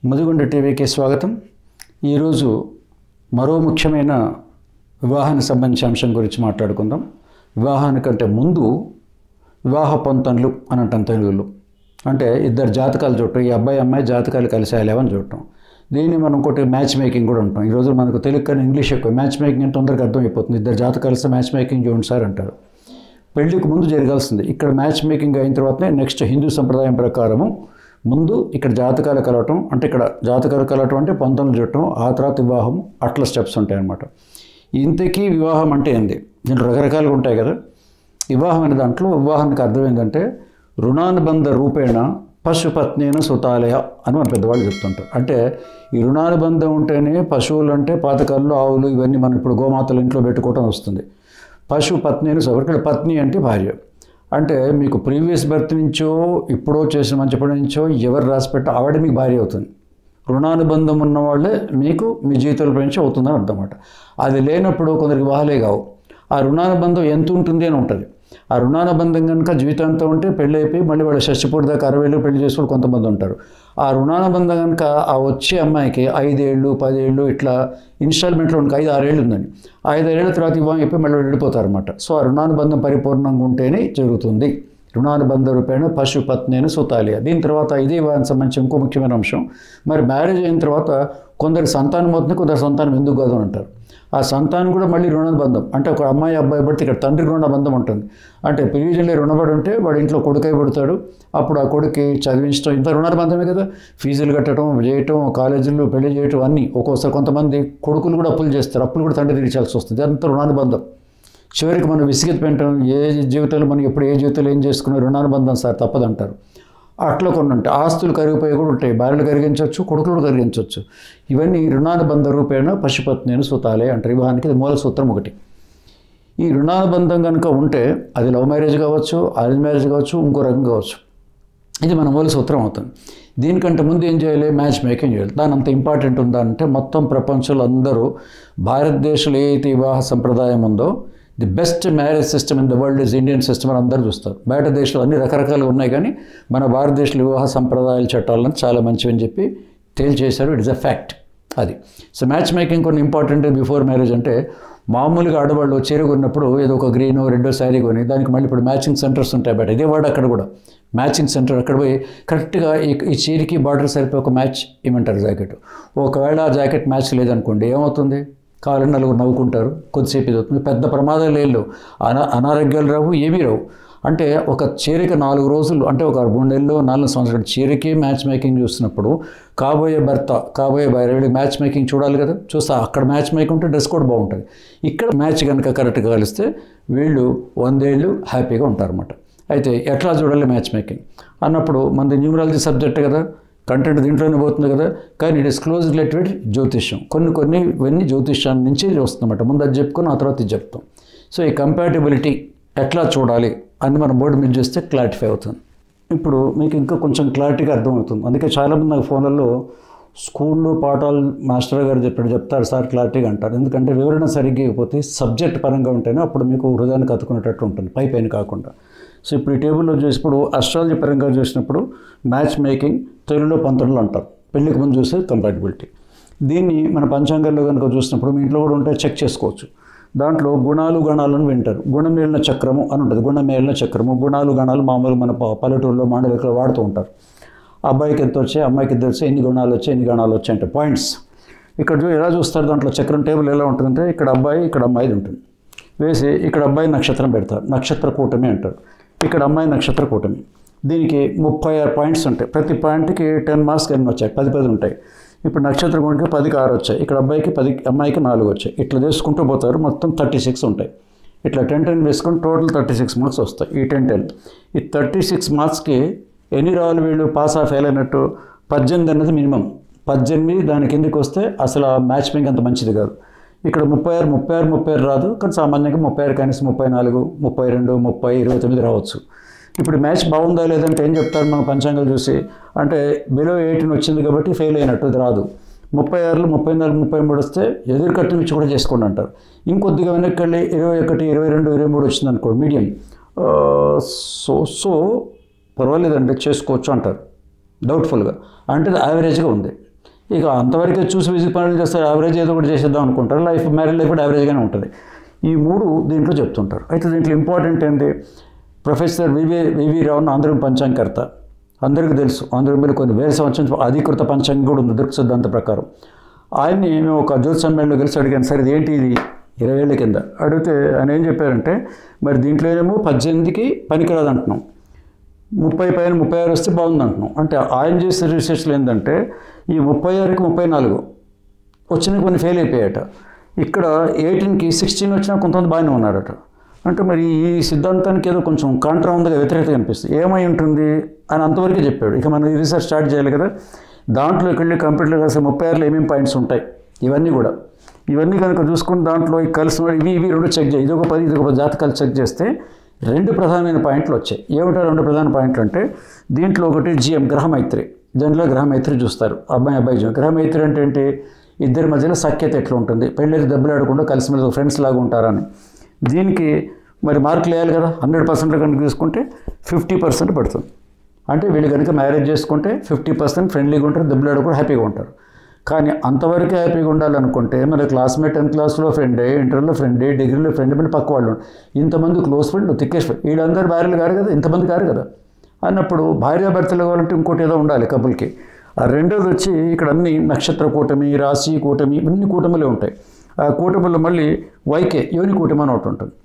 ముదిగొండ టీవీకి స్వాగతం. ఈరోజు మరో ముఖ్యమైన వివాహానికి సంబంధించిన అంశం గురించి మాట్లాడుకుందాం. వివాహానికంటే ముందు వివాహ పొంతనలు అని అంటాం తెలుగులో. అంటే ఇద్దరు జాతకాలు చూడటం, ఈ అబ్బాయి అమ్మాయి జాతకాలు కలిసాయలేవని చూడటం. దీన్ని మనం ఇంకోటి మ్యాచ్ మేకింగ్ కూడా ఉంటాం. ఈరోజు మనకు తెలుగు కానీ ఇంగ్లీష్ ఎక్కువ. మ్యాచ్ మేకింగ్ అంటే తొందరగా అర్థమైపోతుంది. ఇద్దరు జాతకాలు కలిసి మ్యాచ్ మేకింగ్ చూడండి సార్ అంటారు. పెళ్లికి ముందు జరగాల్సింది. ఇక్కడ మ్యాచ్ మేకింగ్ అయిన తర్వాతనే నెక్స్ట్ హిందూ సంప్రదాయం ప్రకారము ముందు ఇక్కడ జాతకాలు కలవటం, అంటే ఇక్కడ జాతకాలు కలవటం అంటే పొంతనలు చూడటం, ఆ తర్వాత వివాహం, అట్లా స్టెప్స్ ఉంటాయి అన్నమాట. ఇంతకీ వివాహం అంటే ఏంది? దీంట్లో రకరకాలుగా ఉంటాయి కదా. వివాహం అనే దాంట్లో వివాహానికి అర్థం ఏంటంటే రుణానుబంధ రూపేణ పశుపత్నేన సుతాలయ అని మన పెద్దవాళ్ళు చెప్తుంటారు. అంటే ఈ రుణానుబంధం ఉంటేనే పశువులు అంటే పాతకాలంలో ఆవులు ఇవన్నీ మనం ఇప్పుడు గోమాతలు ఇంట్లో పెట్టుకోవటం వస్తుంది. పశుపత్నేన ఇక్కడ పత్ని అంటే భార్య. అంటే మీకు ప్రీవియస్ బర్త్ నుంచో ఇప్పుడో చేసిన మంచిప్పటి నుంచో ఎవరు రాసిపెట్ట ఆవిడ మీకు భార్య అవుతుంది. రుణానుబంధం ఉన్నవాళ్ళే మీకు మీ జీవితంలో నుంచి అవుతుందని అర్థం అన్నమాట. అది లేనప్పుడు కొందరికి వివాహాలే కావు. ఆ రుణానుబంధం ఎంత ఉంటుంది అని ఉంటుంది. ఆ రుణానుబంధం కనుక జీవితాంతం ఉంటే పెళ్ళి అయిపోయి మళ్ళీ వాళ్ళ షష్టిపూడి దాకా 60 ఏళ్ళు పెళ్లి చేసుకుని కొంతమంది ఉంటారు. ఆ రుణానుబంధం కనుక ఆ వచ్చే అమ్మాయికి 5 ఏళ్ళు 10 ఏళ్ళు ఇట్లా ఇన్స్టాల్మెంట్లో ఉంటే 5-6 ఏళ్ళు ఉందని 5-6 ఏళ్ళ తర్వాత వివాహం అయిపోయి మళ్ళీ వెళ్ళిపోతారు అనమాట. సో ఆ రుణానుబంధం పరిపూర్ణంగా ఉంటేనే జరుగుతుంది. రుణానుబంధ రూపేణ పశుపత్నేన సుతాలయ. దీని తర్వాత ఇదే వివాహానికి సంబంధించి ఇంకో ముఖ్యమైన అంశం. మరి మ్యారేజ్ అయిన తర్వాత కొందరికి సంతానం అవుతుంది, కొందరు సంతానం ఎందుకు కాదు అంటారు. ఆ సంతానం కూడా మళ్ళీ రుణబంధం. అంటే ఒక అమ్మాయి అబ్బాయి పడితే ఇక్కడ తండ్రి రుణబంధం ఉంటుంది. అంటే ప్రీవిజన్లీ రుణపడి ఉంటే వాడు ఇంట్లో కొడుకై పుడతాడు. అప్పుడు ఆ కొడుకు చదివించడం ఇంత రుణబంధమే కదా. ఫీజులు కట్టడం, చేయటం, కాలేజీల్లో పెళ్లి చేయటం అన్నీ. ఒక్కోసారి కొంతమంది కొడుకులు కూడా అప్పులు చేస్తారు. అప్పులు కూడా తండ్రి తీర్చాల్సి వస్తుంది. అంత రుణానుబంధం. చివరికి మనం విసిగెత్తిపెట్టాం. ఏ జీవితంలో మనం ఎప్పుడు ఏ జీవితంలో ఏం చేసుకునే రుణానుబంధం సార్ తప్పదంటారు. అట్లా కొన్ని ఉంటాయి. ఆస్తులు కరిగిపోయి కూడా ఉంటాయి. భార్యలు కరిగించవచ్చు, కొడుకులు కరిగించవచ్చు. ఇవన్నీ రుణానుబంధ రూపేణ పశుపత్నేన సుతాలయ అంటారు. వివాహానికి ఇది మూల సూత్రం ఒకటి. ఈ రుణానుబంధం కనుక ఉంటే అది లవ్ మ్యారేజ్ కావచ్చు, అరేంజ్ మ్యారేజ్ కావచ్చు, ఇంకో రకం కావచ్చు. ఇది మన మూల సూత్రం అవుతుంది. దీనికంటే ముందు ఏం చేయాలి? మ్యాచ్ మేకింగ్ చేయాలి. దాని అంత ఇంపార్టెంట్ ఉందా అంటే మొత్తం ప్రపంచంలో అందరూ భారతదేశంలో ఏదైతే వివాహ సంప్రదాయం ఉందో the best marriage system in the world is Indian system అని అందరూ చూస్తారు. బయట దేశంలో అన్ని రకరకాలుగా ఉన్నాయి, కానీ మన భారతదేశంలో వివాహ సంప్రదాయాల చట్టాలను చాలా మంచివని చెప్పి తేల్చేశారు. ఇట్ ఇస్ అ ఫ్యాక్ట్ అది. సో మ్యాచ్ మేకింగ్ కొన్ని ఇంపార్టెంట్ బిఫోర్ మ్యారేజ్. అంటే మామూలుగా ఆడవాళ్ళు చీర కొన్నప్పుడు ఏదో ఒక గ్రీనో రెడ్డో శారీ కొని దానికి మళ్ళీ ఇప్పుడు మ్యాచింగ్ సెంటర్స్ ఉంటాయి బయట. ఇదే వాడు అక్కడ కూడా మ్యాచింగ్ సెంటర్. అక్కడ పోయి కరెక్ట్గా ఈ చీరకి బార్డర్ సరిపోయి ఒక మ్యాచ్ ఇవ్వమంటారు జాకెట్. ఒకవేళ ఆ జాకెట్ మ్యాచ్ లేదనుకోండి ఏమవుతుంది? కావాలని నలుగురు నవ్వుకుంటారు, కొద్దిసేపు ఇది అవుతుంది. పెద్ద ప్రమాదాలు లేవు, అనారోగ్యాలు రావు, ఏమీ రావు. అంటే ఒక చీరకి 4 రోజులు అంటే ఒక 3 నెలలు 4 సంవత్సరాలు చీరకే మ్యాచ్ మేకింగ్ చూస్తున్నప్పుడు కాబోయే భర్త కాబోయే భార్య మ్యాచ్ మేకింగ్ చూడాలి కదా. చూస్తా అక్కడ మ్యాచ్ మేకింగ్ ఉంటే డ్రెస్ కోడ్ బాగుంటుంది. ఇక్కడ మ్యాచ్ కనుక కరెక్ట్గా కలిస్తే వీళ్ళు 100 ఏళ్ళు హ్యాపీగా ఉంటారన్నమాట. అయితే ఎట్లా చూడాలి మ్యాచ్ మేకింగ్ అన్నప్పుడు మనది న్యూమరాలజీ సబ్జెక్ట్ కదా, కంటెంట్ దీంట్లోనే పోతుంది కదా. కానీ ఇట్ ఇస్ క్లోజ్ రిలేటెడ్ జ్యోతిష్యం. కొన్ని ఇవన్నీ జ్యోతిష్యాన్ని నుంచి వస్తుందన్నమాట. ముందు అది చెప్పుకొని ఆ తర్వాత ఇది చెప్తాం. సో ఈ కంపాటిబిలిటీ ఎట్లా చూడాలి అని మనం బోర్డు మీద చేస్తే క్లారిఫై అవుతుంది. ఇప్పుడు మీకు ఇంకా కొంచెం క్లారిటీగా అర్థమవుతుంది. అందుకే చాలామంది నాకు ఫోన్లలో స్కూల్లో పాఠాలు మాస్టర్ గారు చెప్తారు సార్ క్లారిటీగా అంటారు. ఎందుకంటే వివరణ సరిగ్గా ఇవ్వకపోతే సబ్జెక్ట్ పరంగా ఉంటేనే అప్పుడు మీకు హృదయానికి అతుకునేటట్టు ఉంటుంది, పైన కాకుండా. సో ఇప్పుడు ఈ టేబుల్లో చూసినప్పుడు అస్ట్రాలజీ పరంగా చూసినప్పుడు మ్యాచ్ మేకింగ్ తెలుగులో పొంతనలు అంటారు. పెళ్లికి ముందు చూస్తే కంపాటిబిలిటీ. దీన్ని మన పంచాంగంలో కనుక చూసినప్పుడు మీ ఇంట్లో కూడా ఉంటే చెక్ చేసుకోవచ్చు. దాంట్లో గుణాలు గణాలను వింటారు. గుణమేళన చక్రము అని ఉంటుంది. గుణమేళన చక్రము, గుణాలు గణాలు మామూలు మన పల్లెటూరులో మాండలికలో వాడుతూ ఉంటారు. అబ్బాయికి ఎంత వచ్చాయి, అమ్మాయికి ఎంత వచ్చాయి, ఎన్ని గుణాలు వచ్చాయి, ఎన్ని గణాలు వచ్చాయి అంటే పాయింట్స్. ఇక్కడ ఎలా చూస్తారు? దాంట్లో చక్రం టేబుల్ ఎలా ఉంటుందంటే ఇక్కడ అబ్బాయి ఇక్కడ అమ్మాయిది ఉంటుంది. వేసి ఇక్కడ అబ్బాయి నక్షత్రం పెడతారు, నక్షత్ర కూటమి అంటారు. ఇక్కడ అమ్మాయి నక్షత్ర కూటమి. దీనికి 36 పాయింట్స్ ఉంటాయి. ప్రతి పాయింట్కి 10 మార్క్స్ ఎన్ని వచ్చాయి? 10 ఉంటాయి. ఇప్పుడు నక్షత్ర కూటమికి 10కి 6 వచ్చాయి. ఇక్కడ అబ్బాయికి 10, అమ్మాయికి 4 వచ్చాయి. ఇట్లా చేసుకుంటూ పోతారు. మొత్తం 36 ఉంటాయి. ఇట్లా 10 వేసుకొని టోటల్ 36 మార్క్స్ వస్తాయి. ఈ 10 ఈ 36 మార్క్స్కి ఎన్ని రావాలి వీళ్ళు పాస్ ఆఫ్ ఫెయిల్ అయినట్టు? 18 అన్నది మినిమం. 18 దాని కిందకి వస్తే అసలు ఆ మ్యాచ్ మేకింగ్ అంత మంచిది కాదు. ఇక్కడ 36 రాదు, కానీ సామాన్యంగా 36 కనీసం 34, 32, 30, 29 రావచ్చు. ఇప్పుడు మ్యాచ్ బాగుందా లేదంటే ఏం చెప్తారు మన పంచాంగాలు చూసి? అంటే బిలో 18 వచ్చింది కాబట్టి ఫెయిల్ అయినట్టు, అది రాదు. 36, 34, 33 వస్తే ఎదురు కట్టు నుంచి కూడా చేసుకోండి అంటారు. ఇంకొద్దిగా వెనక్కి వెళ్ళి 21, 22, 23 వచ్చింది అనుకోండి మీడియం. సో పర్వాలేదండి చేసుకోవచ్చు అంటారు డౌట్ఫుల్గా. అంటే యావరేజ్గా ఉంది. ఇక అంతవరకే చూసి విజిట్ పనులు చేస్తారు, యావరేజ్ ఏదో ఒకటి చేసేద్దాం అనుకుంటారు, మ్యారేజ్ లైఫ్ కూడా యావరేజ్గానే ఉంటుంది. ఈ 3 దీంట్లో చెప్తుంటారు. అయితే దీంట్లో ఇంపార్టెంట్ ఏంటి, ప్రొఫెసర్ వివి రావు ఆంధ్రం పంచాంగకర్త, అందరికీ తెలుసు. ఆంధ్రం మీద కొన్ని వేల సంవత్సరం అధికృత పంచాంగం కూడా ఉంది దృక్ సిద్ధాంత ప్రకారం. ఆయన్ని మేము ఒక జ్యోతి సమ్మేళనంలో కలిసి అడిగాను, సరే ఏంటి ఇది 20 ఏళ్ళ కింద అడిగితే ఆయన ఏం చెప్పారంటే, మరి దీంట్లో ఏమో 18కి పనికిరాదు అంటున్నాం, 30 పైన 36 వస్తే బాగుంది అంటున్నాం. అంటే ఆయన చేసే రీసెర్చ్లో ఏంటంటే ఈ 36కి 34 వచ్చిన కొన్ని ఫెయిల్ అయిపోయాట. ఇక్కడ 18కి 16 వచ్చినా కొంతమంది బాగానే ఉన్నారట. అంటే మరి ఈ సిద్ధాంతానికి ఏదో కొంచెం కాంట్రా ఉందిగా, వ్యతిరేకత అనిపిస్తుంది. ఏమై ఉంటుంది అని అంతవరకే చెప్పాడు. ఇక మనం ఈ రీసెర్చ్ స్టార్ట్ చేయాలి కదా. దాంట్లో ఇక్కడ కంప్యూటర్లో కాసే 36లో ఏమేమి పాయింట్స్ ఉంటాయి ఇవన్నీ కనుక చూసుకుని దాంట్లో ఈ కలిసిన ఇవి 2 చెక్ చేయి, ఇదొక 10 ఇదొక 10 జాతకాలు చెక్ చేస్తే 2 ప్రధానమైన పాయింట్లు వచ్చాయి. ఏమిటో 2 ప్రధాన పాయింట్లు అంటే, దీంట్లో ఒకటి జిఎం గ్రహమైత్రి, జనరల్గా గ్రహమైత్రి చూస్తారు, అబ్బాయి జీవం. గ్రహమైత్రి అంటే ఏంటి, ఇద్దరి మధ్యలో సఖ్యత ఎట్లా ఉంటుంది, పెళ్ళికి దెబ్బలు ఆడకుండా కలిసి మీద ఫ్రెండ్స్ లాగా ఉంటారని. దీనికి మరి మార్కులు వేయాలి కదా. 100% కనుక తీసుకుంటే 50% పడుతుంది. అంటే వీళ్ళు కనుక మ్యారేజ్ చేసుకుంటే 50% ఫ్రెండ్లీగా ఉంటారు, దెబ్బలు ఆడకుండా హ్యాపీగా ఉంటారు. కానీ అంతవరకే హ్యాపీగా ఉండాలనుకుంటే మన క్లాస్మేట్ 10th క్లాస్లో ఫ్రెండే, ఇంటర్లో ఫ్రెండే, డిగ్రీలో ఫ్రెండ్, మన పక్క వాళ్ళు ఇంతమంది క్లోజ్ ఫ్రెండ్, తిక్కేష్ ఫ్రెండ్, వీళ్ళందరూ భార్యలు కారు కదా, ఇంతమంది కారు కదా అన్నప్పుడు భార్యాభర్తలు కావాలంటే ఇంకోటి ఏదో ఉండాలి కపుల్కి. ఆ రెండోది వచ్చి ఇక్కడ అన్ని నక్షత్ర కూటమి, రాశి కూటమి, ఇన్ని కూటములే ఉంటాయి. ఆ కూటములు మళ్ళీ వైకే యోని కూటమి అని ఒకటి ఉంటుంది.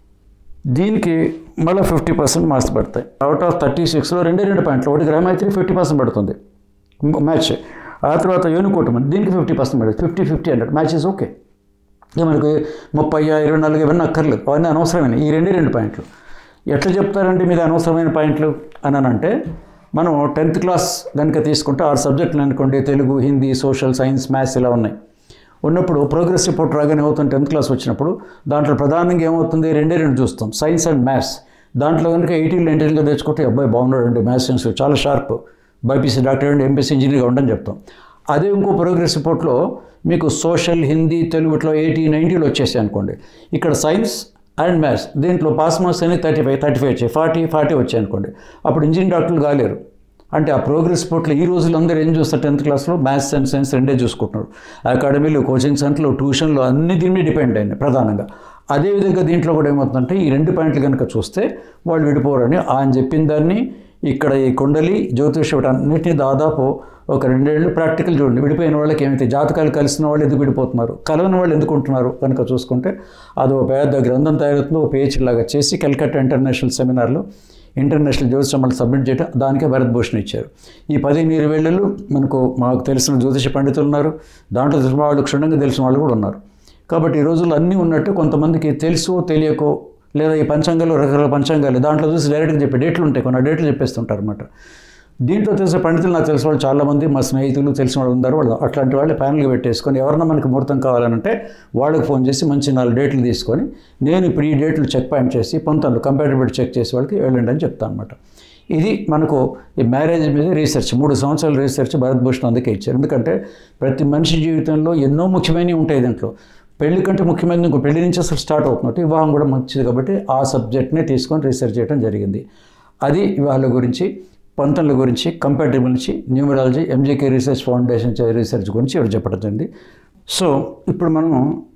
దీనికి మళ్ళీ 50% మార్క్స్ పడతాయి. అవుట్ ఆఫ్ 36లో 2 పాయింట్లు, ఒకటి గ్రహమైత్రి 50% పడుతుంది మ్యాచ్. ఆ తర్వాత యోని కూటమి దీనికి 50% పడుతుంది, 50-50 అన్నట్టు మ్యాచ్ ఇస్ ఓకే. ఇక మనకి 30, 24 ఇవన్నీ అక్కర్లేదు, అవన్నీ అనవసరమైన ఈ 2 పాయింట్లు. ఎట్లా చెప్తారంటే మీద అనవసరమైన పాయింట్లు అని అంటే, మనం 10th క్లాస్ కనుక తీసుకుంటే 6 సబ్జెక్టులు అనుకోండి, Telugu, Hindi, social, science, maths ఇలా ఉన్నాయి. ఉన్నప్పుడు ప్రోగ్రెస్ రిపోర్ట్ రాగానే అవుతుంది 10th క్లాస్ వచ్చినప్పుడు. దాంట్లో ప్రధానంగా ఏమవుతుంది, 2 చూస్తాం, సైన్స్ అండ్ మ్యాథ్స్. దాంట్లో కనుక 80లో 90గా తెచ్చుకుంటే అబ్బాయి బాగున్నాడు, మ్యాథ్స్ సైన్స్ చాలా షార్ప్, బైపీసీ డాక్టర్ అండి, ఎంపీసీ ఇంజనీర్గా ఉండని చెప్తాం. అదే ఇంకో ప్రోగ్రెస్ రిపోర్ట్లో మీకు సోషల్, హిందీ, తెలుగు ఇట్లా 80, 90లో వచ్చేసాయి అనుకోండి. ఇక్కడ సైన్స్ అండ్ మ్యాథ్స్ దీంట్లో పాస్ మార్క్స్ అనేది 35 వచ్చాయి, 40 వచ్చాయి అనుకోండి. అప్పుడు ఇంజనీరింగ్ డాక్టర్లు కాలేరు. అంటే ఆ ప్రోగ్రెస్ రిపోర్ట్లో ఈ రోజుల్లో అందరూ ఏం చూస్తారు, 10th క్లాస్లో మ్యాథ్స్ అండ్ సైన్స్ 2 చూసుకుంటున్నారు. అకాడమీలు, కోచింగ్ సెంటర్లు, ట్యూషన్లు అన్ని దీని మీద డిపెండ్ అయ్యింది ప్రధానంగా. అదేవిధంగా దీంట్లో కూడా ఏమవుతుందంటే ఈ 2 పాయింట్లు కనుక చూస్తే వాళ్ళు విడిపోరని ఆయన చెప్పిన దాన్ని ఇక్కడ ఈ కుండలి జ్యోతిషం అన్నింటినీ దాదాపు ఒక 2 ఏళ్ళు ప్రాక్టికల్ చూడండి. విడిపోయిన వాళ్ళకి ఏమైతే జాతకాలు కలిసిన వాళ్ళు ఎందుకు విడిపోతున్నారు, కలవని వాళ్ళు ఎందుకు ఉంటున్నారు కనుక చూసుకుంటే అది ఒక పెద్ద గ్రంథం తయారవుతుంది. ఒక PhD లాగా చేసి కల్కట్టా ఇంటర్నేషనల్ సెమినార్లో ఇంటర్నేషనల్ జ్యోతిషమ్మలు సబ్మిట్ చేయడం, దానికే భరతభూషణ్ ఇచ్చారు. ఈ 15-20 ఏళ్ళు మాకు తెలిసిన జ్యోతిష పండితులు ఉన్నారు, దాంట్లో తెలిసిన వాళ్ళు, క్షుణ్ణంగా తెలిసిన వాళ్ళు కూడా ఉన్నారు. కాబట్టి ఈ రోజుల్లో అన్నీ ఉన్నట్టు కొంతమందికి తెలుసో తెలియకో, లేదా ఈ పంచాంగాలు రకరకాల పంచాంగాలు దాంట్లో చూసి డైరెక్ట్గా చెప్పే డేట్లు ఉంటాయి, కొన్ని డేట్లు చెప్పేస్తుంటారు అనమాట. దీంట్లో తెలిసిన పండితులు నాకు తెలిసిన వాళ్ళు చాలామంది, మా స్నేహితులు తెలిసిన వాళ్ళు ఉన్నారు. వాళ్ళు అట్లాంటి వాళ్ళు ప్యానల్గా పెట్టేసుకొని ఎవరన్నా మనకి ముహూర్తం కావాలంటే వాళ్ళకి ఫోన్ చేసి మంచి 4 డేట్లు తీసుకొని, నేను ఇప్పుడు ఈ డేట్లు చెక్ పాయింట్ చేసి పంతాలు కంపాటబిలిటీ చెక్ చేసి వాళ్ళకి వెళ్ళండి అని చెప్తాను అనమాట. ఇది మనకు ఈ మ్యారేజ్ మీద రీసెర్చ్ 3 సంవత్సరాల రీసెర్చ్ భరతభూషణ్ అందుకే ఇచ్చారు. ఎందుకంటే ప్రతి మనిషి జీవితంలో ఎన్నో ముఖ్యమైనవి ఉంటాయి. దాంట్లో పెళ్లి కంటే ముఖ్యమైనది ఇంకో పెళ్లి నుంచి అసలు స్టార్ట్ అవుతున్నట్టు వివాహం కూడా మంచిది. కాబట్టి ఆ సబ్జెక్ట్నే తీసుకొని రీసెర్చ్ చేయడం జరిగింది. అది వివాహాల గురించి, పంతుల గురించి, కంపాటబుల్ నుంచి, numerology, MGK research foundation research గురించి ఎవరు చెప్పడం జరిగింది. సో ఇప్పుడు మనం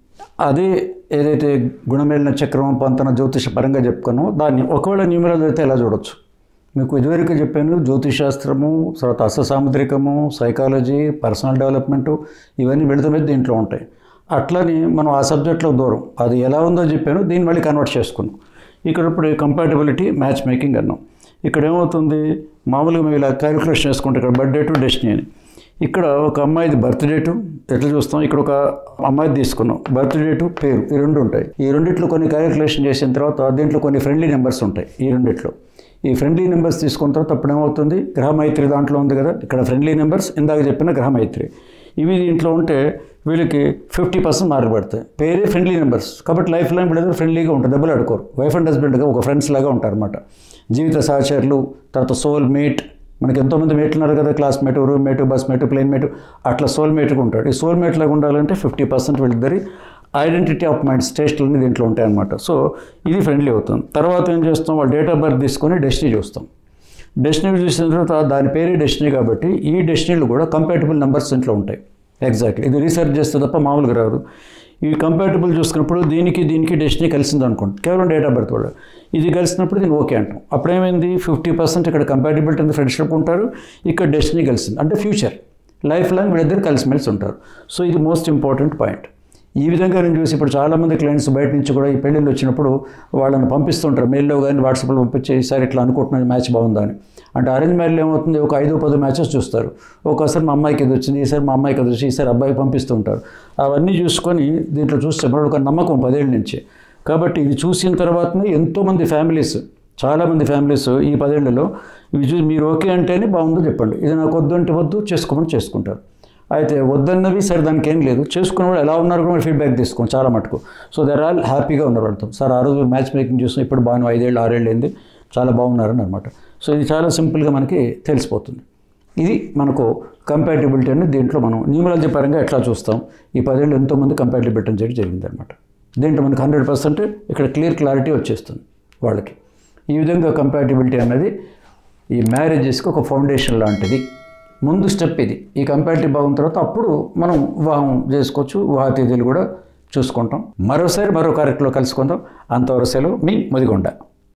అదే ఏదైతే గుణమేలిన చక్రం, పంతన, జ్యోతిష పరంగా చెప్పుకున్నామో దాన్ని ఒకవేళ న్యూమరాలజీ అయితే ఎలా చూడొచ్చు. మీకు ఇదివరకు చెప్పాను, జ్యోతిషాస్త్రము, తర్వాత అష్టసాముద్రికము, సైకాలజీ, పర్సనల్ డెవలప్మెంటు ఇవన్నీ వెళుతున్న దీంట్లో ఉంటాయి. అట్లని మనం ఆ సబ్జెక్ట్లో దూరం, అది ఎలా ఉందో చెప్పాను, దీన్ని మళ్ళీ కన్వర్ట్ చేసుకున్నాం. ఇక్కడ ఇప్పుడు కంపాటబిలిటీ, మ్యాచ్ మేకింగ్ అన్నాం. ఇక్కడ ఏమవుతుంది, మామూలుగా మేము ఇలా క్యాలిక్యులేషన్ చేసుకుంటే ఇక్కడ బర్త్ డేటు, డెస్టినీ అని. ఇక్కడ ఒక అమ్మాయిది బర్త్ డేటు ఎట్లా చూస్తాం, ఇక్కడ ఒక అమ్మాయిది తీసుకున్నాం, బర్త్ డేటు, పేరు, ఈ 2 ఉంటాయి. ఈ రెండిట్లో కొన్ని క్యాలిక్యులేషన్ చేసిన తర్వాత దీంట్లో కొన్ని ఫ్రెండ్లీ నెంబర్స్ ఉంటాయి. ఈ రెండిట్లో ఈ ఫ్రెండ్లీ నెంబర్స్ తీసుకున్న తర్వాత అప్పుడు ఏమవుతుంది, గ్రహమైత్రి దాంట్లో ఉంది కదా, ఇక్కడ ఫ్రెండ్లీ నెంబర్స్ ఇందాక చెప్పిన గ్రహమైత్రి ఇవి దీంట్లో ఉంటే వీళ్ళకి 50% మార్కులు పడతాయి. పేరే ఫ్రెండ్లీ నెంబర్స్ కాబట్టి లైఫ్ లైన్ వీళ్ళందరూ ఫ్రెండ్లీగా ఉంటారు, దెబ్బలు ఆడుకోరు, వైఫ్ అండ్ హస్బెండ్గా ఒక ఫ్రెండ్స్ లాగా ఉంటారన్నమాట. జీవిత సహచరులు, తర్వాత సోల్ మేట్, మనకి ఎంతోమంది మేట్లు ఉన్నారు కదా, classmate, roommate, bus mate, plane mate, అట్లా సోల్ మేట్గా ఉంటాడు. ఈ సోల్ మేట్ లాగా ఉండాలంటే 50% వీళ్ళిద్దరి ఐడెంటిటీ ఆఫ్ మైండ్స్ టేస్ట్లన్నీ దీంట్లో ఉంటాయన్నమాట. సో ఇది ఫ్రెండ్లీ అవుతుంది. తర్వాత ఏం చేస్తాం, వాళ్ళ డేట్ ఆఫ్ బర్త్ తీసుకొని డెస్టినీ చూస్తాం. డెస్టినీ చూసిన తర్వాత దాని పేరే డెస్టినీ కాబట్టి ఈ డెస్టినీలు కూడా కంపాటబుల్ నెంబర్స్ ఇంట్లో ఉంటాయి. ఎగ్జాక్ట్లీ ఇది రీసెర్చ్ చేస్తే తప్ప మామూలుగా రాదు. ఈ కంపాటబుల్ చూసుకున్నప్పుడు దీనికి డెస్టినీ కలిసింది అనుకోండి, కేవలం డేట్ ఆఫ్ బర్త్ కూడా ఇది కలిసినప్పుడు దీన్ని ఓకే అంటాం. అప్పుడేమైంది 50% ఇక్కడ కంపాటబిలిటీ ఉంది, ఫ్రెండ్షిప్ ఉంటారు, ఇక్కడ డెస్టినీ కలిసింది అంటే ఫ్యూచర్ లైఫ్ లాంగ్ వీళ్ళిద్దరు కలిసిమెలిసి ఉంటారు. సో ఇది మోస్ట్ ఇంపార్టెంట్ పాయింట్. ఈ విధంగా నేను చూసి ఇప్పుడు చాలామంది క్లయింట్స్ బయట నుంచి కూడా ఈ పెళ్ళిళ్ళు వచ్చినప్పుడు వాళ్ళని పంపిస్తుంటారు, మెయిల్లో కానీ వాట్సాప్లో పంపించి ఈసారి ఇట్లా అనుకుంటున్నాను మ్యాచ్ బాగుందా అని. అంటే అరేంజ్ మ్యారేజ్లో ఏమవుతుంది, ఒక 5-10 మ్యాచెస్ చూస్తారు. ఒక్కోసారి మా అమ్మాయికి ఇది వచ్చింది, ఈసారి మా అమ్మాయికి అది వచ్చి, ఈసారి అబ్బాయికి పంపిస్తుంటారు. అవన్నీ చూసుకొని దీంట్లో చూస్తే ఒక నమ్మకం 10 ఏళ్ళ నుంచి. కాబట్టి ఇది చూసిన తర్వాతనే ఎంతోమంది ఫ్యామిలీస్, చాలామంది ఫ్యామిలీస్ ఈ 10 ఏళ్లలో ఇవి చూసి మీరు ఓకే అంటేనే బాగుందో చెప్పండి, ఇది నాకు వద్దు అంటే వద్దు, చేసుకోమని చేసుకుంటారు. అయితే వద్దన్నవి సరే దానికి ఏం లేదు, చేసుకున్న వాళ్ళు ఎలా ఉన్నారు కూడా ఫీడ్బ్యాక్ తీసుకోండి చాలా మటుకు. సో దర్ ఆల్ హ్యాపీగా ఉన్నారు వాళ్ళతో. సార్ ఆ రోజు మ్యాచ్ మేకింగ్ చూసిన ఇప్పుడు బాగా 5 ఏళ్ళు 6 ఏళ్ళు అయింది, చాలా బాగున్నారని అనమాట. సో ఇది చాలా సింపుల్గా మనకి తెలిసిపోతుంది. ఇది మనకు కంపాటబిలిటీ అనేది దీంట్లో మనం న్యూమరాలజీ పరంగా ఎట్లా చూస్తాం. ఈ 10 ఏళ్ళు ఎంతోమంది కంపాటబిలిటీ అని చేయడం జరిగింది అనమాట. దీంట్లో మనకు 100% ఇక్కడ క్లారిటీ వచ్చేస్తుంది వాళ్ళకి. ఈ విధంగా కంపాటబిలిటీ అనేది ఈ మ్యారేజెస్కి ఒక ఫౌండేషన్ లాంటిది. ముందు స్టెప్ ఇది. ఈ కంపారిటివ్ బాగున్న తర్వాత అప్పుడు మనం వివాహం చేసుకోవచ్చు, వివాహ తేదీలు కూడా చూసుకుంటాం. మరోసారి మరో కార్యక్రమంలో కలుసుకుందాం. అంతవరకు సెలవు, మీ ముదిగొండ.